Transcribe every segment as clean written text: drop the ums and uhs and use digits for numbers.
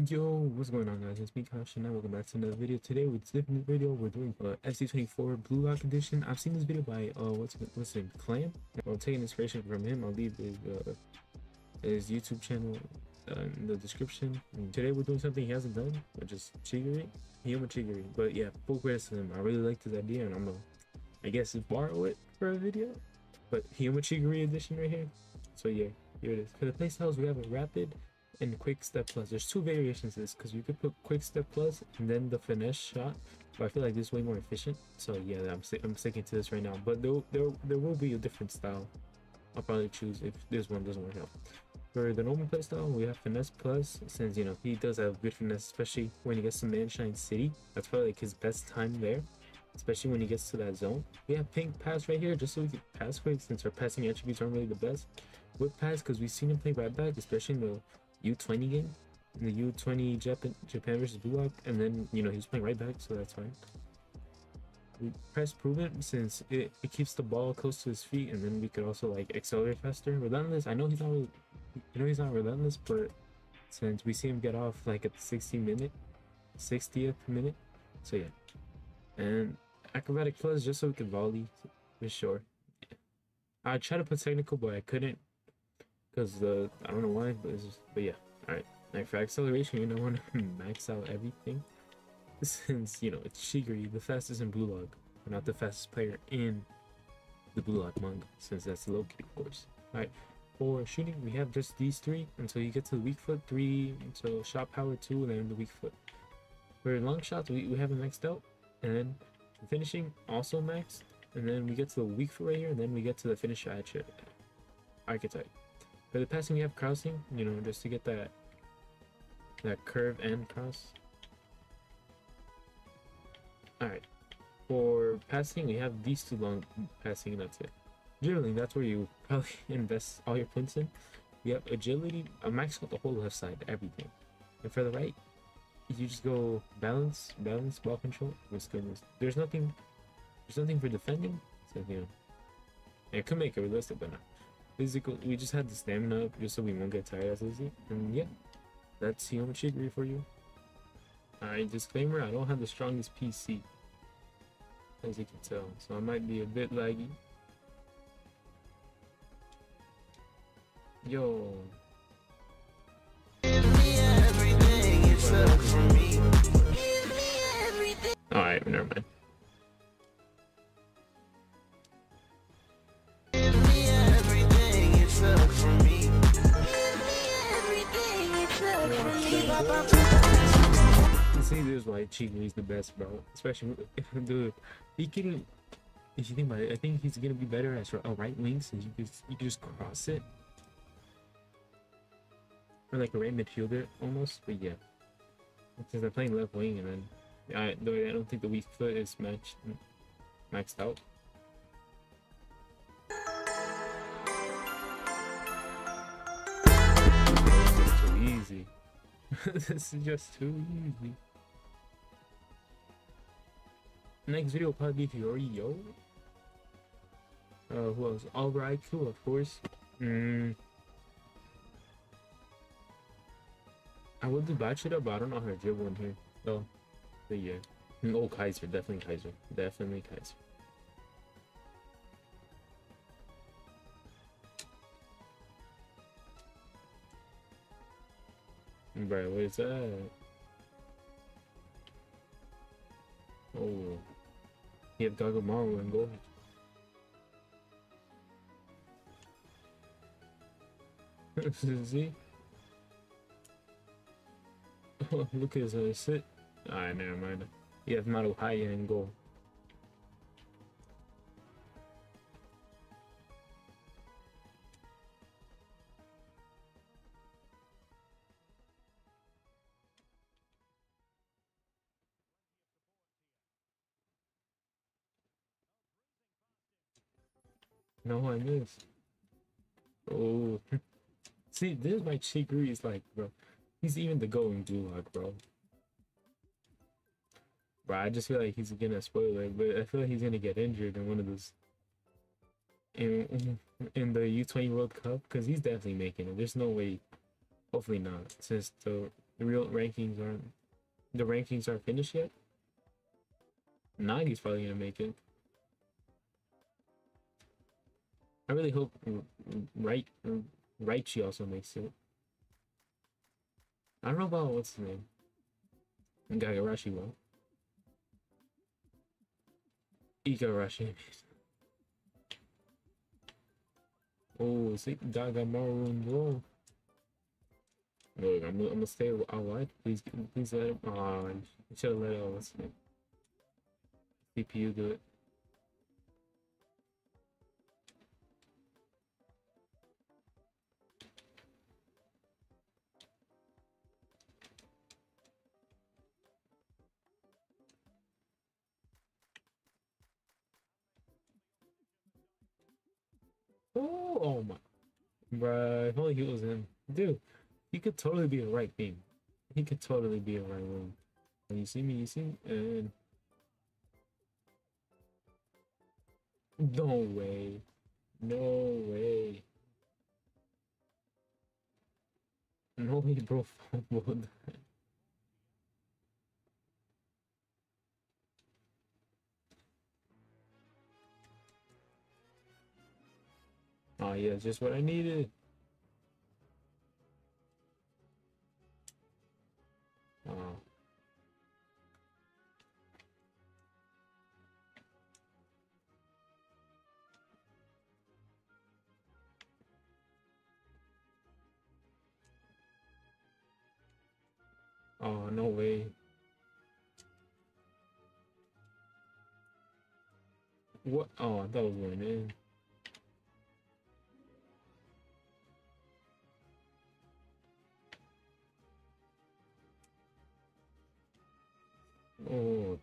Yo, what's going on, guys? It's me, Kash, and welcome back to another video. Today, with this different video, we're doing FC24 Blue Lock Edition. I've seen this video by what's his name, Clam. I'm taking inspiration from him. I'll leave his YouTube channel in the description. And today, we're doing something he hasn't done, which is Chigiri, Hiyama Chigiri. But yeah, full credit to him. I really liked his idea, and I'm gonna, I guess, borrow it for a video. But Hiyama Chigiri edition right here. So yeah, here it is. For the playstyles, we have a rapid and quick step plus. There's two variations of this because you could put quick step plus and then the finesse shot, but I feel like this is way more efficient. So yeah, I'm sticking to this right now, but there will be a different style I'll probably choose if this one doesn't work out. For the normal playstyle, we have finesse plus, since you know he does have good finesse, especially when he gets to Manshine City. That's probably like his best time there, especially when he gets to that zone. We have pink pass right here just so we can pass quick, since our passing attributes aren't really the best. Whip pass because we've seen him play right back, especially in the U20 game, in the U20 Japan versus Blue Lock, and then you know he was playing right back, so that's fine. We press prove it since it keeps the ball close to his feet, and then we could also like accelerate faster. Relentless, I know he's not really, he's not relentless, but since we see him get off like at the 60th minute, so yeah. And acrobatic plus just so we could volley for sure. Yeah. I tried to put technical, but I couldn't because I don't know why, but yeah. All right, now for acceleration, you don't want to max out everything since you know it's Chigiri, the fastest in Blue Lock, but not the fastest player in the Blue Lock manga, since that's Loki, of course. All right, for shooting, we have just these three until you get to the weak foot, 3 until shot power 2, and then the weak foot. For long shots, we have it maxed out, and then finishing also maxed, and then we get to the weak foot right here, and then we get to the finisher archetype. For the passing, we have crossing, you know, just to get that curve and cross. Alright, for passing, we have these two long passing, and that's it. Generally, that's where you probably invest all your points in. We have agility, I maxed out the whole left side, everything. And for the right, you just go balance, ball control. There's nothing for defending, so you know, it could make it realistic, but not. Physical, we just had the stamina up just so we won't get tired as easy. And yeah, that's Hiyama Chigiri for you. Alright, disclaimer, I don't have the strongest PC, as you can tell, so I might be a bit laggy. Yo. Alright, never mind. See, this is why Chigiri is the best, bro. Especially if dude, he can. If you think about it, I think he's gonna be better as a right wing, since you can just cross it, or like a right midfielder almost. But yeah, since I'm playing left wing, and then I don't think the weak foot is maxed out. This is too easy. This is just too easy. Next video will probably be Yo. Who else? Oliver IQ, of course. I would do Bachita, but I don't know how to dribble in here. So, but yeah. Oh, Kaiser, definitely Kaiser. Definitely Kaiser. Bro, what is that? Oh. He had Gagamaru and gold. See? Oh, look at his sit. Alright, never mind. He has Maruhaya and gold. No, I missed. Oh. See, this is why Chigiri is like, bro. He's even the going Duloc, bro. Bro, I just feel like he's gonna spoil it, but I feel like he's gonna get injured in one of those. In the U20 World Cup, because he's definitely making it. There's no way. Hopefully not, since the The real rankings aren't. The rankings aren't finished yet. Nagi's probably gonna make it. I really hope Raichi also makes it. I don't know about what's his name. Gagarashi will. Igarashi. Oh, see, Gagamaru and Blow. Look, I'm gonna stay out wide. Please let him. Oh, I should have let what's his name? CPU do it. Oh my. Bruh, if only he was him. Dude, he could totally be a right beam. He could totally be a right wing. You see me, and... No way. No way. No way, bro. Fumbled. Oh yeah, just what I needed. Oh. Oh, no way. What? Oh, I thought it was going in. Oh,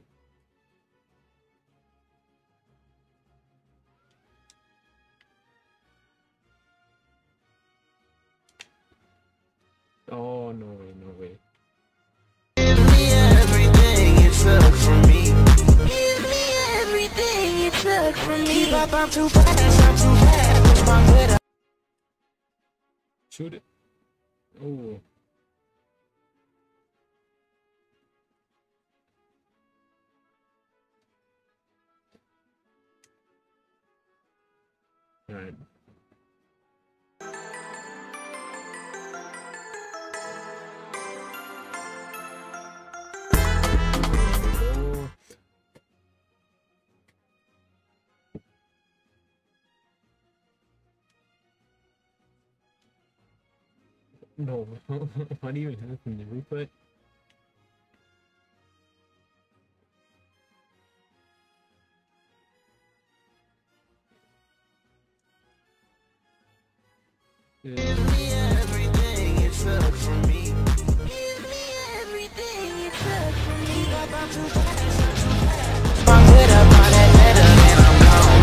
oh, no way, no way. Give me everything you took from me. Give me everything you took from me. Keep up, I'm too fast, I'm too fast. Push my foot up. Shoot it. Oh. Alright. Oh. No, what even happened? Did we put? Give me everything you took from me. Give me everything you took from me. Keep up, I'm too fast, I'm too fast. Push my foot up on that letter and I'm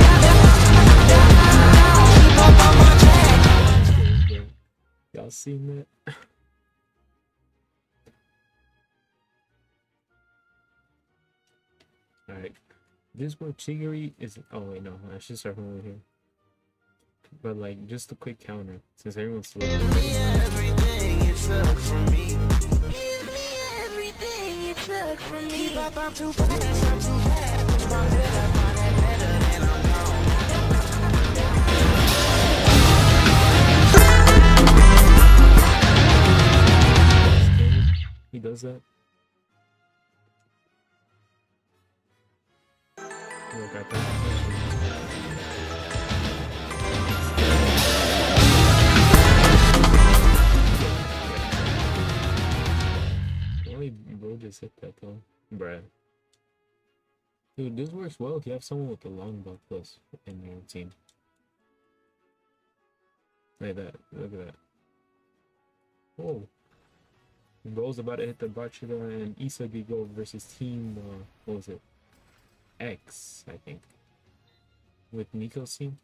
gone. Keep up on my track. Y'all seen that? Alright. This is where Chigiri is. Oh, wait, no. I should start from over here. But, like, just a quick counter. Since everyone's slow. Give me everything you took from me. Give me everything you took from me. Keep up, I'm too fast, I'm too fast. Push my foot up on that letter and I'm gone. He does that. Oh, got that. Only bro just hit that though. Bruh. Dude, this works well if you have someone with a long belt plus in your team. Like that. Look at that. Whoa. Bro's about to hit the Bachira and Isagi go versus team, what was it? X, I think. With Nico's team.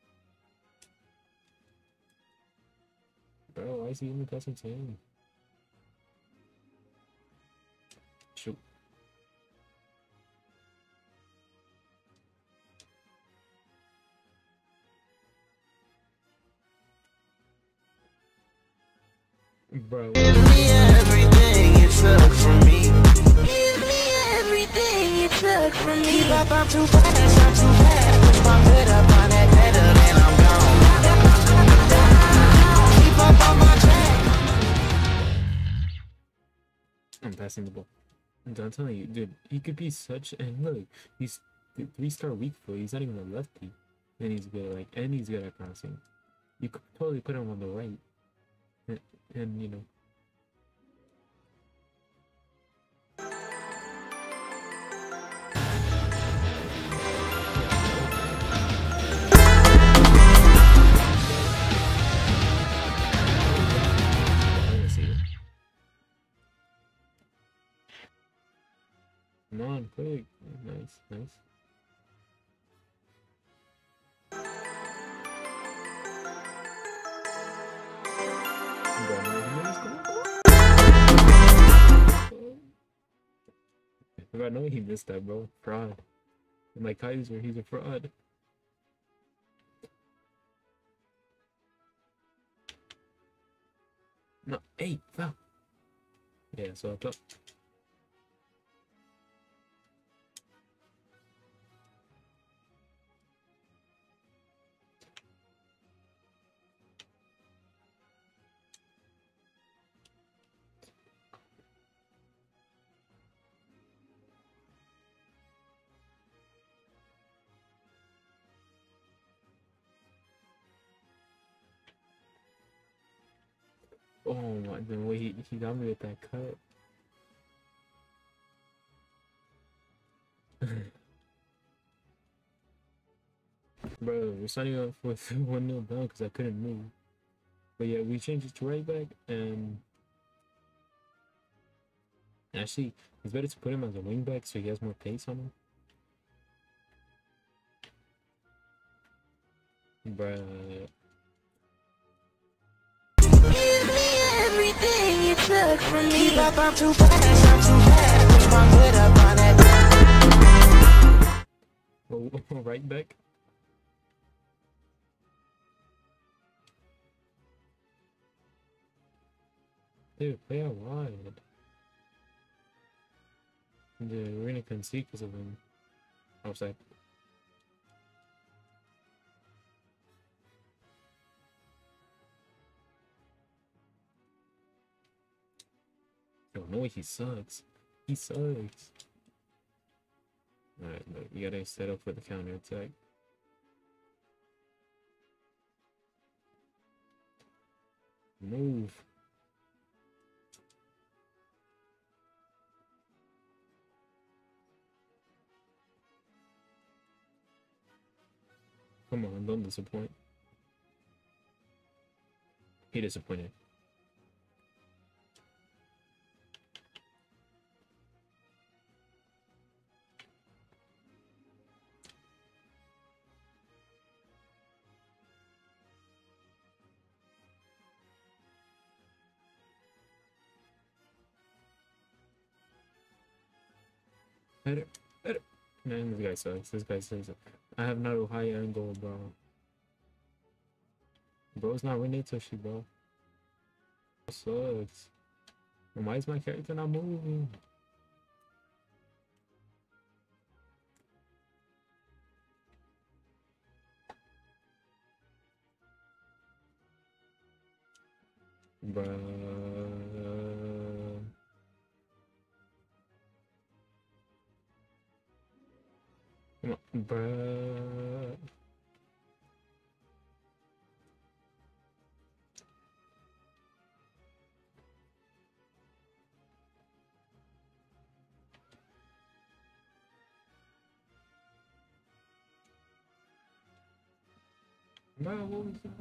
Bro, why is he in the custom team? Shoot. Bro. I'm too fast, I'm too fast. Push my foot up on that pedal and I'm gone. Keep up on my track. I'm passing the ball. And I'm telling you, dude, he could be such. And look, he's 3-star weak foot. He's not even a lefty, and he's good. Like, and he's good at crossing. You could totally put him on the right, and you know. Come on, quick. Nice, nice. If I know he missed that, bro. Fraud. And like Kaiser, he's a fraud. No, hey, foul. Yeah, so I thought. Oh my, the way he got me with that cut. Bro, we're starting off with 1-0 down because I couldn't move. But yeah, we changed it to right back, and actually, it's better to put him as a wing back so he has more pace on him. Bruh. Give me everything you took from me. Keep up, I'm too fast, I'm too fast. Push my foot up on that. Oh, right back. Dude, play out wide. Dude, we're gonna concede because of him. Outside. Yo, no, he sucks. He sucks. Alright, look, you gotta set up for the counter attack. Move. Come on, don't disappoint. He disappointed. Better. Man, this guy sucks. This guy sucks. I have not a high angle, bro. Bro's not winning Toshi, bro. It sucks. And why is my character not moving? Bruh. Come on, bruh. Bruh, what was that?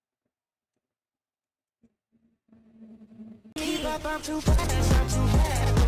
Keep up, I'm too fast, I'm too fast.